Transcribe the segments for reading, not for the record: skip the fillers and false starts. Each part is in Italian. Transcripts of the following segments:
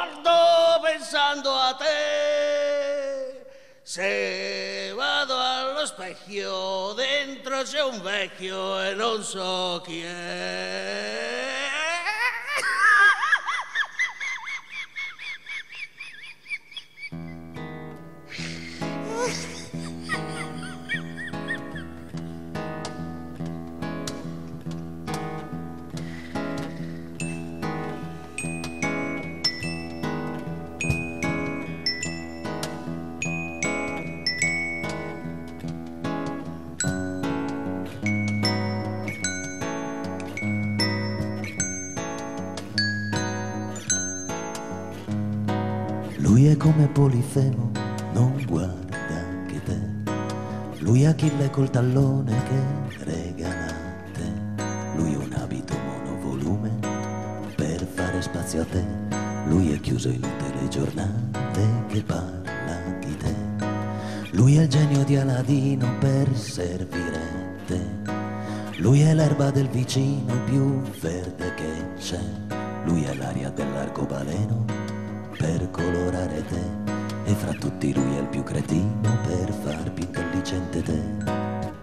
morto pensando a te. Se vado allo specchio, dentro c'è un vecchio e non so chi è. Lui è come Polifemo, non guarda che te. Lui è Achille col tallone che regala a te. Lui è un abito monovolume per fare spazio a te. Lui è chiuso in un telegiornale che parla di te. Lui è il genio di Aladino per servire te. Lui è l'erba del vicino più verde che c'è. Lui è l'aria dell'arcobaleno per colorare te, e fra tutti lui è il più cretino per far più intelligente te.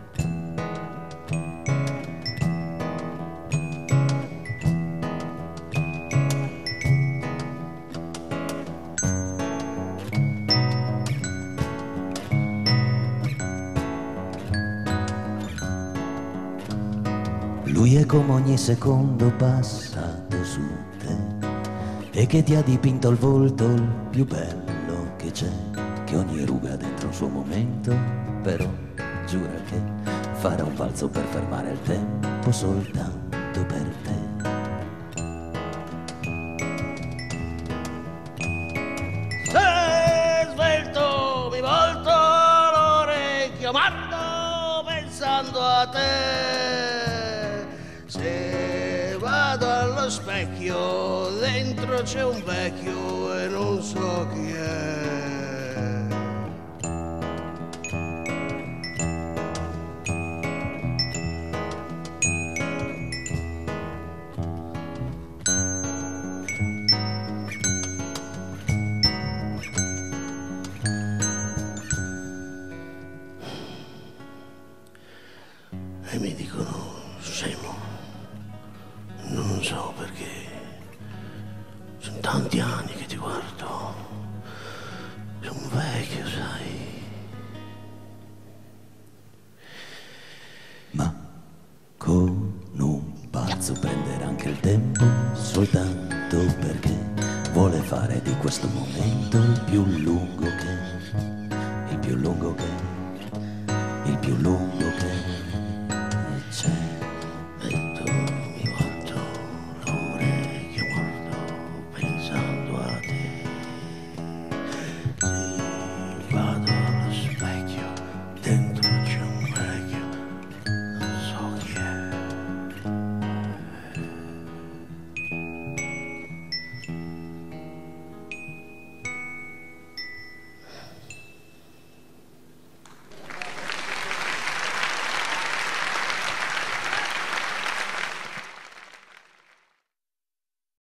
Lui è come ogni secondo passato su te e che ti ha dipinto il volto il più bello che c'è, che ogni ruga dentro un suo momento, però giura che farà un balzo per fermare il tempo soltanto per te. Se svelto mi volto l'orecchio matto pensando a te. Se vado allo specchio, dentro c'è un vecchio e non so chi è. E mi dicono scemo, non so perché, sono tanti anni che ti guardo, sono un vecchio, sai. Ma con un balzo prenderà anche il tempo soltanto perché vuole fare di questo momento il più lungo che, il più lungo che, il più lungo che